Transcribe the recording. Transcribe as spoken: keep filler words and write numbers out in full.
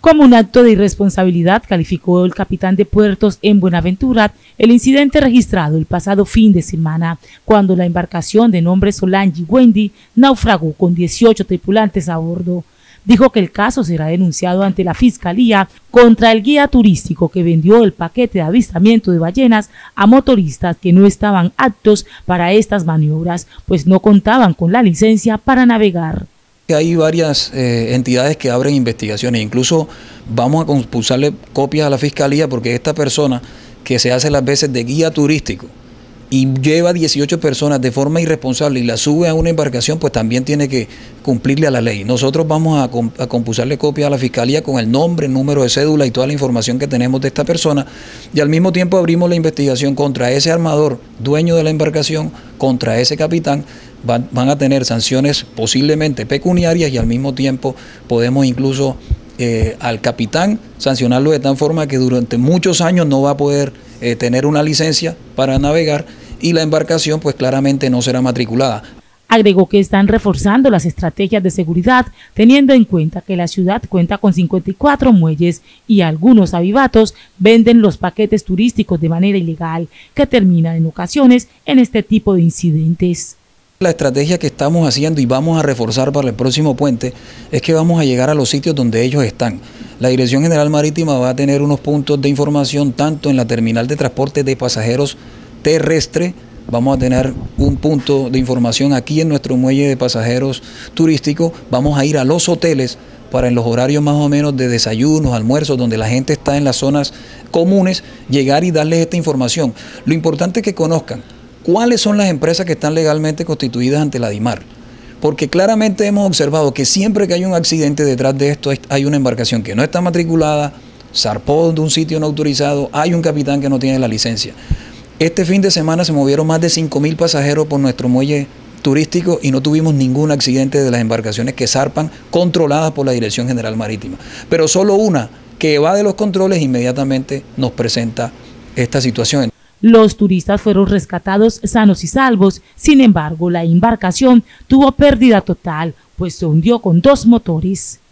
Como un acto de irresponsabilidad, calificó el capitán de puertos en Buenaventura el incidente registrado el pasado fin de semana, cuando la embarcación de nombre Solange Wendy naufragó con dieciocho tripulantes a bordo. Dijo que el caso será denunciado ante la Fiscalía contra el guía turístico que vendió el paquete de avistamiento de ballenas a motoristas que no estaban aptos para estas maniobras, pues no contaban con la licencia para navegar. Hay varias eh, entidades que abren investigaciones, incluso vamos a compulsarle copias a la Fiscalía porque esta persona que se hace las veces de guía turístico y lleva dieciocho personas de forma irresponsable y la sube a una embarcación, pues también tiene que cumplirle a la ley. Nosotros vamos a, comp a compulsarle copias a la Fiscalía con el nombre, el número de cédula y toda la información que tenemos de esta persona, y al mismo tiempo abrimos la investigación contra ese armador, dueño de la embarcación, contra ese capitán. Van, van a tener sanciones posiblemente pecuniarias y al mismo tiempo podemos incluso eh, al capitán sancionarlo de tal forma que durante muchos años no va a poder eh, tener una licencia para navegar y la embarcación pues claramente no será matriculada. Agregó que están reforzando las estrategias de seguridad, teniendo en cuenta que la ciudad cuenta con cincuenta y cuatro muelles y algunos avivatos venden los paquetes turísticos de manera ilegal, que terminan en ocasiones en este tipo de incidentes. La estrategia que estamos haciendo y vamos a reforzar para el próximo puente es que vamos a llegar a los sitios donde ellos están. La Dirección General Marítima va a tener unos puntos de información tanto en la terminal de transporte de pasajeros terrestre, vamos a tener un punto de información aquí en nuestro muelle de pasajeros turístico, vamos a ir a los hoteles para en los horarios más o menos de desayunos, almuerzos, donde la gente está en las zonas comunes, llegar y darles esta información. Lo importante es que conozcan cuáles son las empresas que están legalmente constituidas ante la DIMAR, porque claramente hemos observado que siempre que hay un accidente detrás de esto hay una embarcación que no está matriculada, zarpó de un sitio no autorizado, hay un capitán que no tiene la licencia. Este fin de semana se movieron más de cinco mil pasajeros por nuestro muelle turístico y no tuvimos ningún accidente de las embarcaciones que zarpan controladas por la Dirección General Marítima, pero solo una que evade los controles inmediatamente nos presenta esta situación. Los turistas fueron rescatados sanos y salvos, sin embargo, la embarcación tuvo pérdida total, pues se hundió con dos motores.